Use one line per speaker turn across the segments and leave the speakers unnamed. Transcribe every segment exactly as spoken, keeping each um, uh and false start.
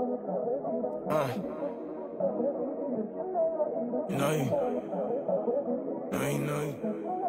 Uh. You know you. No, you know you.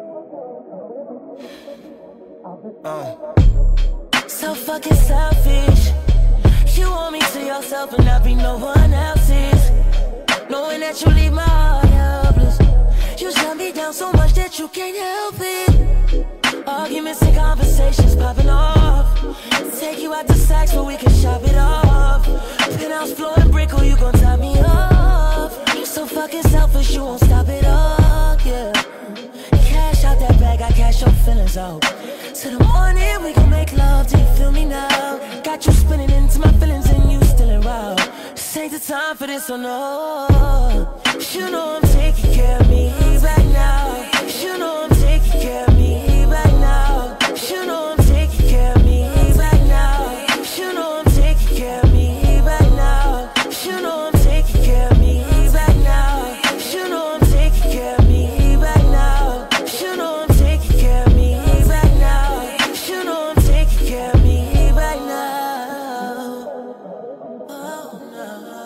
Uh.
So fucking selfish. You want me to yourself and not be no one else's. Knowing that you leave my heart helpless. You shut me down so much that you can't help it. Arguments and conversations popping off. Take you out to Saks where we can shop it off. Penthouse floor and brick, or you gon' tie me off. You so fucking selfish, you won't stop it all, yeah. Cash out that bag, I cash your feelings out. Till the morning, we gon' make love, do you feel me now? Got you spinning into my feelings and you still in route. This ain't the time for this, oh no. You know I'm taking care of me right now. You know I'm taking care of me right now. You know I'm taking care of me right now. You know I'm taking care of me right now. You know I'm taking care of me right now. You know I'm taking care of me right now. You know I'm taking care of me right now. You know I'm taking care of me right now. Oh no.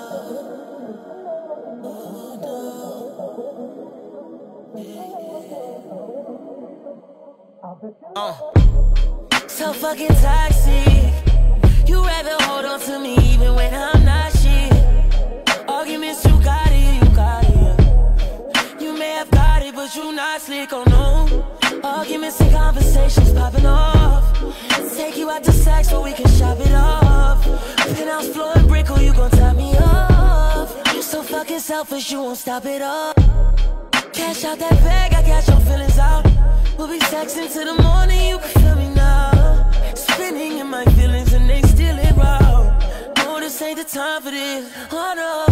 Oh no.
Uh.
So fucking toxic. You rather hold on to me even when I'm not shit. Arguments, you got it, you got it. You may have got it, but you not slick, oh no. Arguments and conversations popping off. Take you out to Saks so we can shop it off. Penthouse floor and brick, or you gon' tie me off. You so fucking selfish, you won't stop it all. Cash out that bag, I got your feelings out. We'll be sexing till the morning, you can feel me now. Spinning in my feelings and they still ain't raw. No, this ain't the time for this, oh no.